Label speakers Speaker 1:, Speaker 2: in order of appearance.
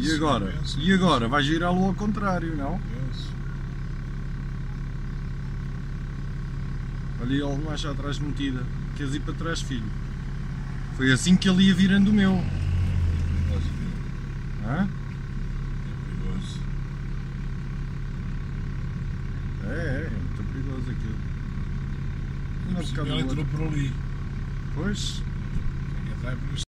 Speaker 1: E agora? E agora? Vais girá-lo ao contrário, não? Olha ele marcha atrás metida. Queres ir para trás, filho? Foi assim que ele ia virando o meu. Hã? É muito perigoso aquilo.
Speaker 2: Ele entrou por ali.
Speaker 1: Pois.